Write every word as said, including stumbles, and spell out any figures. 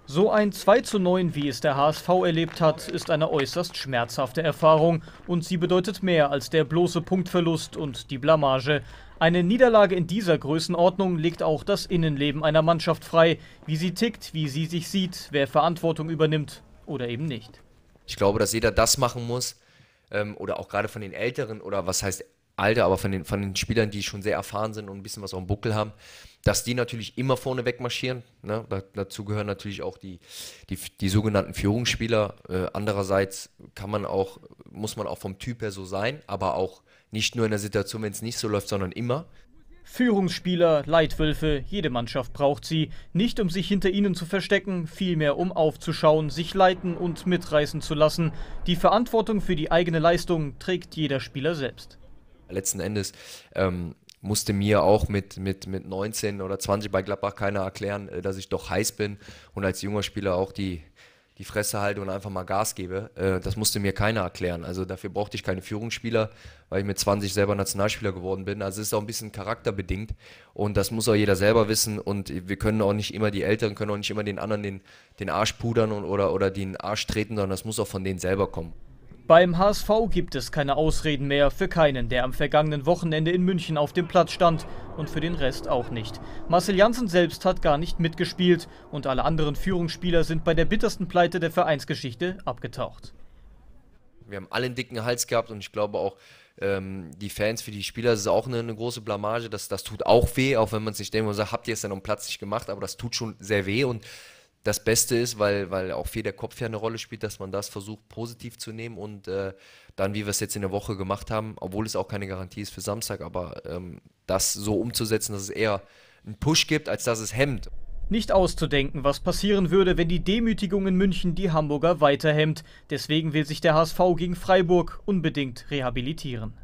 So ein zwei zu neun, wie es der H S V erlebt hat, ist eine äußerst schmerzhafte Erfahrung und sie bedeutet mehr als der bloße Punktverlust und die Blamage. Eine Niederlage in dieser Größenordnung legt auch das Innenleben einer Mannschaft frei, wie sie tickt, wie sie sich sieht, wer Verantwortung übernimmt oder eben nicht. Ich glaube, dass jeder das machen muss, ähm, oder auch gerade von den Älteren, oder was heißt Alter, aber von den, von den Spielern, die schon sehr erfahren sind und ein bisschen was auf dem Buckel haben, dass die natürlich immer vorne wegmarschieren. Ne? Da, dazu gehören natürlich auch die, die, die sogenannten Führungsspieler. Äh, andererseits kann man auch, muss man auch vom Typ her so sein, aber auch nicht nur in der Situation, wenn es nicht so läuft, sondern immer. Führungsspieler, Leitwölfe, jede Mannschaft braucht sie, nicht um sich hinter ihnen zu verstecken, vielmehr um aufzuschauen, sich leiten und mitreißen zu lassen. Die Verantwortung für die eigene Leistung trägt jeder Spieler selbst. Letzten Endes ähm, musste mir auch mit, mit, mit neunzehn oder zwanzig bei Gladbach keiner erklären, äh, dass ich doch heiß bin und als junger Spieler auch die, die Fresse halte und einfach mal Gas gebe. Äh, das musste mir keiner erklären. Also dafür brauchte ich keine Führungsspieler, weil ich mit zwanzig selber Nationalspieler geworden bin. Also es ist auch ein bisschen charakterbedingt und das muss auch jeder selber wissen und wir können auch nicht immer, die Älteren können auch nicht immer den anderen den, den Arsch pudern und, oder, oder den Arsch treten, sondern das muss auch von denen selber kommen. Beim H S V gibt es keine Ausreden mehr für keinen, der am vergangenen Wochenende in München auf dem Platz stand und für den Rest auch nicht. Marcel Janssen selbst hat gar nicht mitgespielt und alle anderen Führungsspieler sind bei der bittersten Pleite der Vereinsgeschichte abgetaucht. Wir haben alle einen dicken Hals gehabt und ich glaube auch, ähm, die Fans für die Spieler, das ist auch eine, eine große Blamage. Das, das tut auch weh, auch wenn man sich denkt und sagt, habt ihr es denn am Platz nicht gemacht, aber das tut schon sehr weh und das Beste ist, weil, weil auch viel der Kopf ja eine Rolle spielt, dass man das versucht positiv zu nehmen und äh, dann, wie wir es jetzt in der Woche gemacht haben, obwohl es auch keine Garantie ist für Samstag, aber ähm, das so umzusetzen, dass es eher einen Push gibt, als dass es hemmt. Nicht auszudenken, was passieren würde, wenn die Demütigung in München die Hamburger weiter hemmt. Deswegen will sich der H S V gegen Freiburg unbedingt rehabilitieren.